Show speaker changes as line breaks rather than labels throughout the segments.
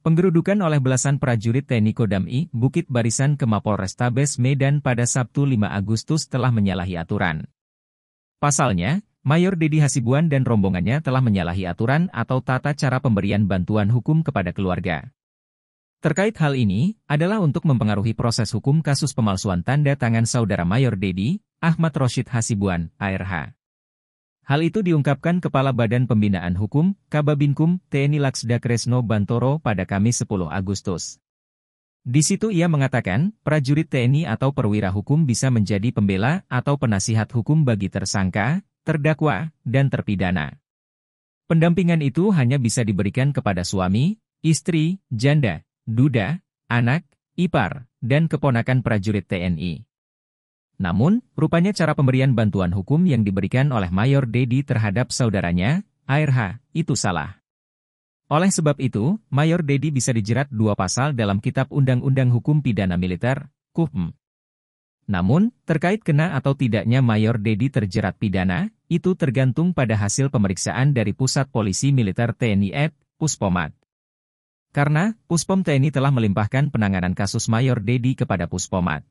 Penggerudukan oleh belasan prajurit TNI Kodam I, Bukit Barisan ke Mapolrestabes Medan pada Sabtu 5 Agustus telah menyalahi aturan. Pasalnya, Mayor Dedi Hasibuan dan rombongannya telah menyalahi aturan atau tata cara pemberian bantuan hukum kepada keluarga. Terkait hal ini, adalah untuk mempengaruhi proses hukum kasus pemalsuan tanda tangan saudara Mayor Dedi, Ahmad Rosyid Hasibuan, ARH. Hal itu diungkapkan Kepala Badan Pembinaan Hukum, Kababinkum, TNI Laksda Kresno Bantoro pada Kamis 10 Agustus. Di situ ia mengatakan, prajurit TNI atau perwira hukum bisa menjadi pembela atau penasihat hukum bagi tersangka, terdakwa, dan terpidana. Pendampingan itu hanya bisa diberikan kepada suami, istri, janda, duda, anak, ipar, dan keponakan prajurit TNI. Namun, rupanya cara pemberian bantuan hukum yang diberikan oleh Mayor Dedi terhadap saudaranya, ARH, itu salah. Oleh sebab itu, Mayor Dedi bisa dijerat 2 pasal dalam Kitab Undang-Undang Hukum Pidana Militer, KUHP. Namun, terkait kena atau tidaknya Mayor Dedi terjerat pidana, itu tergantung pada hasil pemeriksaan dari Pusat Polisi Militer TNI Puspomat. Karena, Puspom TNI telah melimpahkan penanganan kasus Mayor Dedi kepada Puspomat.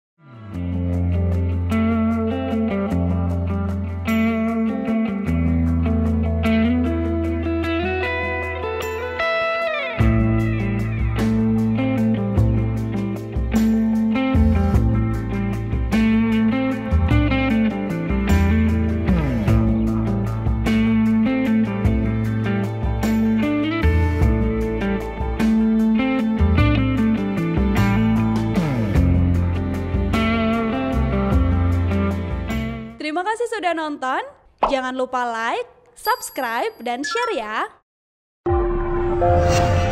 Terima kasih sudah nonton, jangan lupa like, subscribe, dan share ya!